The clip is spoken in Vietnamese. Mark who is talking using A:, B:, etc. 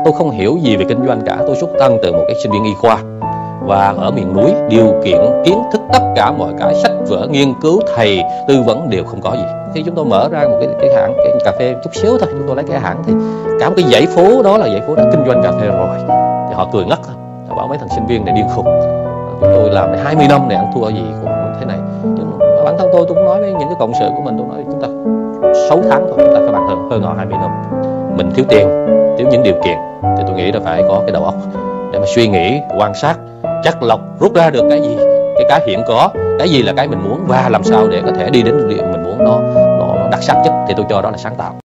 A: tôi không hiểu gì về kinh doanh cả. Tôi xuất thân từ một cái sinh viên y khoa và ở miền núi, điều kiện kiến thức tất cả mọi cái, sách vở nghiên cứu, thầy tư vấn đều không có gì. Khi chúng tôi mở ra một cái hãng cái cà phê chút xíu thôi, chúng tôi lấy cái hãng thì cả một cái dãy phố đó là dãy phố đã kinh doanh cà phê rồi, thì họ cười ngất, họ bảo mấy thằng sinh viên này điên khùng. Chúng tôi làm 20 năm này ăn thua gì cũng thế này. Nhưng bản thân tôi cũng nói với những cái cộng sự của mình, tôi nói chúng ta 6 tháng thôi, chúng ta phải bằng hơn họ 20 năm. Mình thiếu tiền, thiếu những điều kiện, thì tôi nghĩ là phải có cái đầu óc để mà suy nghĩ, quan sát, chắt lọc, rút ra được cái gì, cái hiện có, cái gì là cái mình muốn và làm sao để có thể đi đến điều mình muốn nó đặc sắc nhất, thì tôi cho đó là sáng tạo.